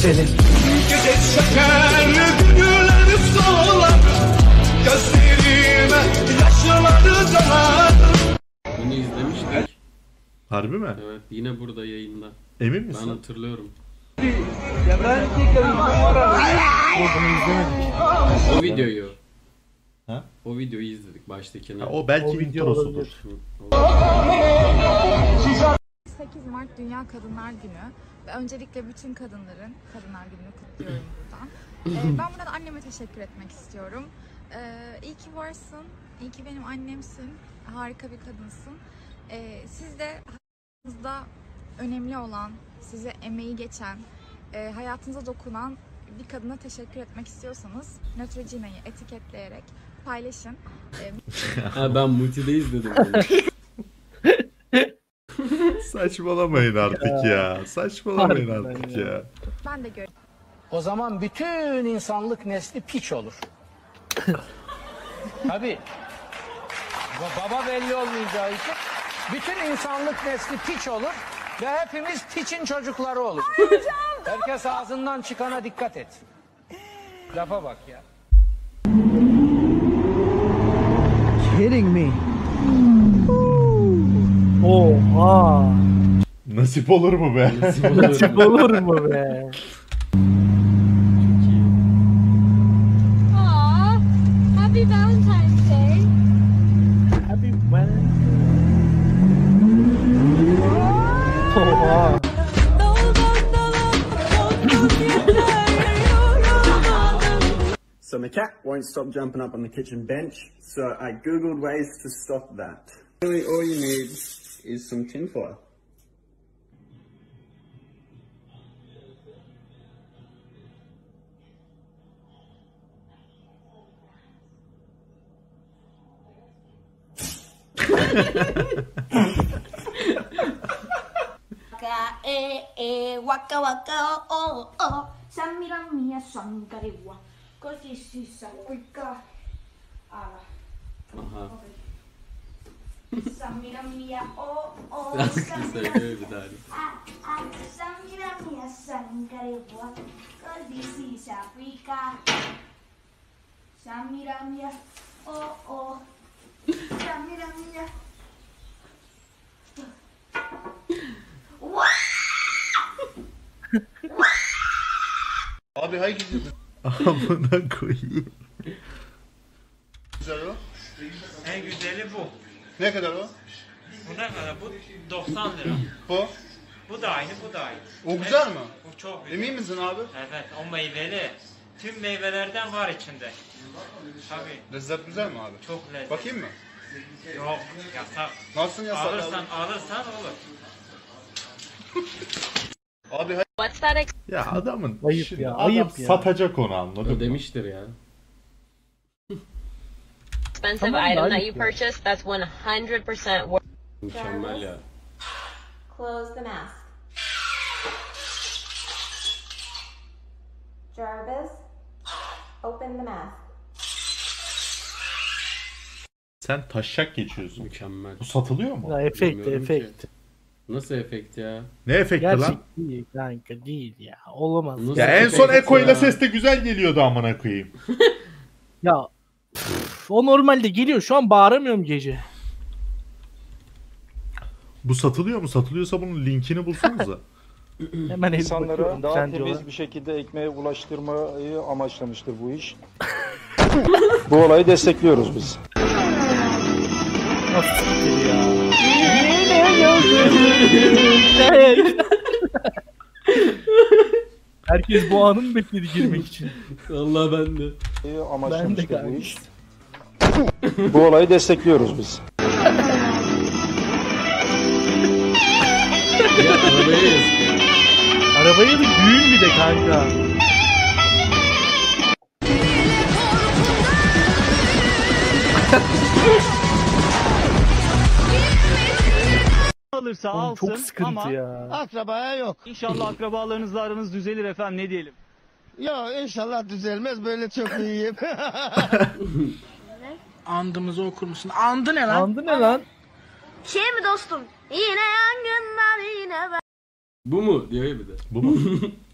senin. Gece şeker gülleri solar, gözlerime yaşları dolar. Bunu izlemiştik. Harbi mi? Evet, yine burada yayında. Emin Ben misin? hatırlıyorum. O videoyu. Ha? O videoyu izledik baştakini. O belki introsudur. 8 Mart Dünya Kadınlar Günü ve öncelikle bütün kadınların Kadınlar Günü'nü kutluyorum buradan. Ben burada anneme teşekkür etmek istiyorum. İyi ki varsın, iyi ki benim annemsin, harika bir kadınsın. Siz de hayatınızda önemli olan, size emeği geçen, hayatınıza dokunan bir kadına teşekkür etmek istiyorsanız Neutrogena'yı etiketleyerek paylaşın. Ha, ben Multi'de izledim onu. Saçmalamayın artık ya. Saçmalamayın artık ya. Ben de görüyorum. O zaman bütün insanlık nesli piç olur. Tabii. Baba belli olmayacağı için bütün insanlık nesli piç olur ve hepimiz piçin çocukları olur. Herkes ağzından çıkana dikkat et. Lafa bak ya. Kidding me? Oha! Nasip olur mu be? Nasip olur mu be? Aww, happy Valentine's Day. Happy Valentine's. Oha! So my cat won't stop jumping up on the kitchen bench, so I googled ways to stop that. Really all you need is some tin foil. Waka waka oh oh, Samira mia sangarewa, così si s'applica alla. Aha. Samira mia oh oh, Samira mia sangarewa, così si s'applica. Samira mia oh oh, Samira mia. Abi hangisi Amına koyayım. güzel o? En güzeli bu. Ne kadar o? Bu ne kadar? Bu 90 lira. Bu? Bu da aynı, bu da aynı. O güzel mi? Bu çok güzel. Emin misin abi? Evet, o meyveli. Tüm meyvelerden var içinde. Tabii. Lezzet güzel mi abi? Çok lezzetli. Bakayım mı? Yok, yasak. Nasıl yasak Alırsan olur. Abi What's that? Ya adamın Ayıp şimdi ya, adam ayıp ya. satacak onu, anladın O mı? demiştir ya. Expensive Tamam, item that ayıp you ya. purchase that's 100% worth. Mükemmel ya. Close the mask. Jarvis, open the mask. Sen taşak geçiyorsun. Mükemmel. Bu satılıyor mu? Ya efekt, Bilmiyorum efekt. ki. Nasıl efekt ya? Ne efekti Gerçek lan? değil kanka, değil ya. Olamaz. Nasıl Ya en efekt son Eko ile ya? ses de güzel geliyordu amına koyayım. Ya o normalde geliyor. Şu an bağıramıyorum gece. Bu satılıyor mu? Satılıyorsa bunun linkini bulsanıza. Hemen İnsanlara daha sence temiz olan. bir şekilde ekmeğe ulaştırmayı amaçlamıştır bu iş. Bu olayı destekliyoruz biz. Nasıl siktir ya? Herkes bu anı mı bekledi girmek için? Vallahi ben de. Amaçlamıştır bu iş. Bu olayı destekliyoruz biz. Ya arabaya yazık. Arabaya da düğün bir de kanka. Alırsa Oğlum alsın çok sıkıntı ama ya. akrabaya yok. İnşallah akrabalarınızla aranız düzelir efendim, ne diyelim. Ya inşallah düzelmez, böyle çok iyiyim. Andımızı okur musun? Andı ne lan? Andı ne lan? Şey mi dostum? Yine yangınlar yine ben. Bu mu diyor ya bir de. Bu mu?